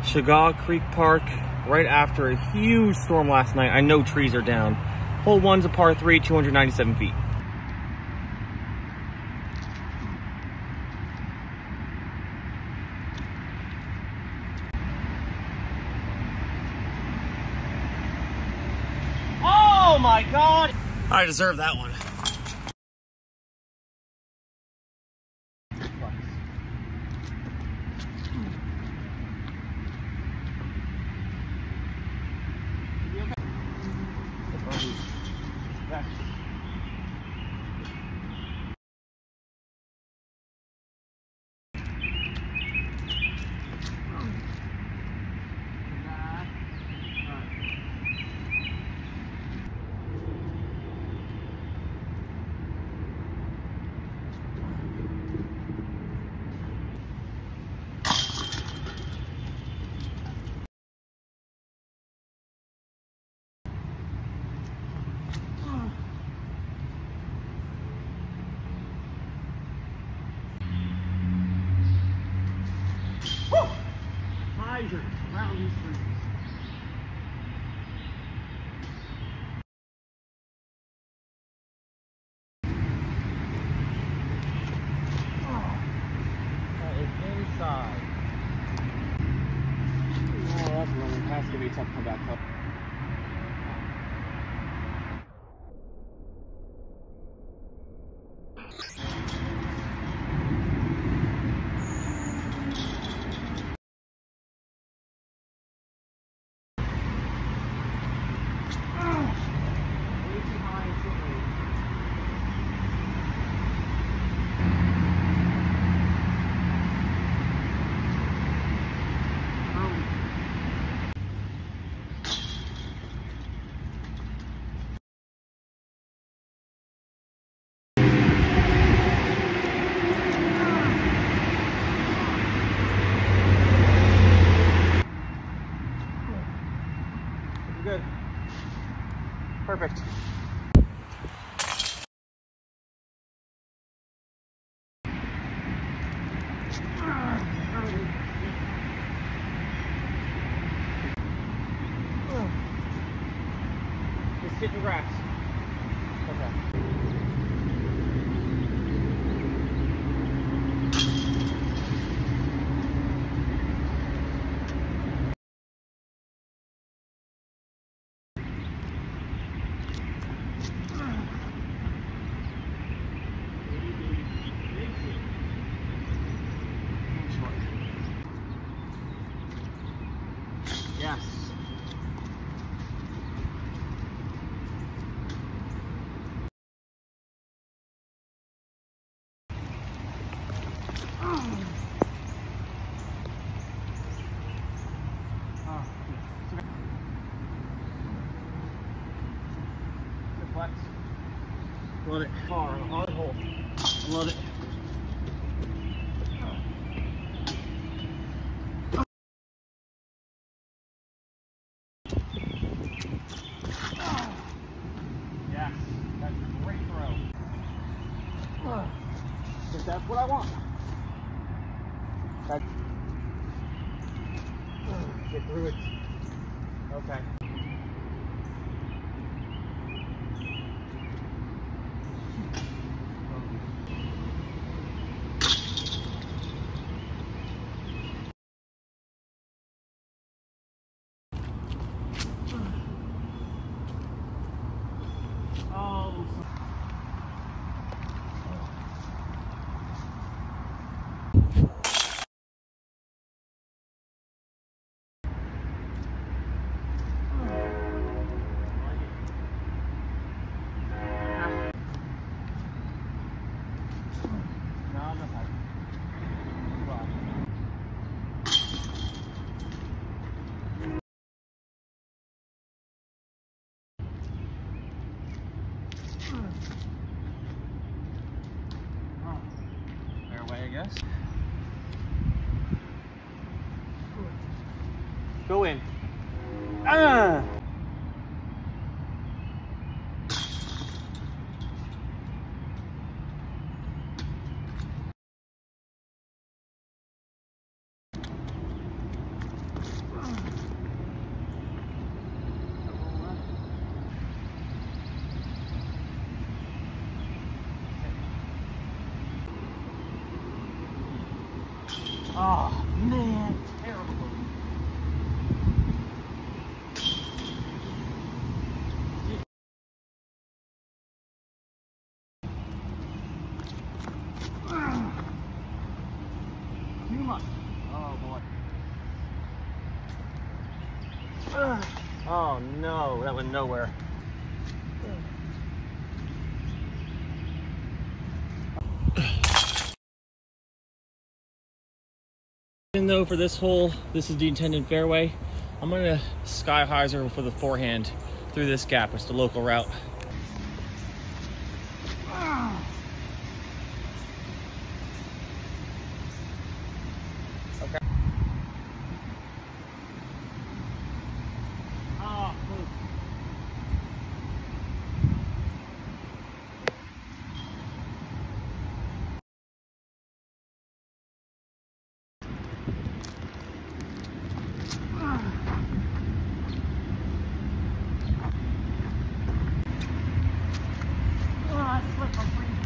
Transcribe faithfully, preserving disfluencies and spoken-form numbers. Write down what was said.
Sugaw Creek Park, right after a huge storm last night. I know trees are down. Hole one's a par three, two hundred ninety-seven feet. Oh my God! I deserve that one. Around these trees. Oh, that is inside. Oh, that's really has to be tough to come back up. Good. Perfect. Just sit in the grass. Okay. Yes. Oh. Oh. Good flex. Love it. Far on the hole. Love it. Because that's what I want. That's, get through it. Okay. Oh. Fairway, I guess. Go in. Ah! Oh, man, terrible. Too much. Oh, boy. Oh, no, that went nowhere. Even though for this hole, this is the intended fairway, I'm gonna sky hyzer for the forehand through this gap. It's the local route. Okay. Oh, close. Oh, I slipped on free.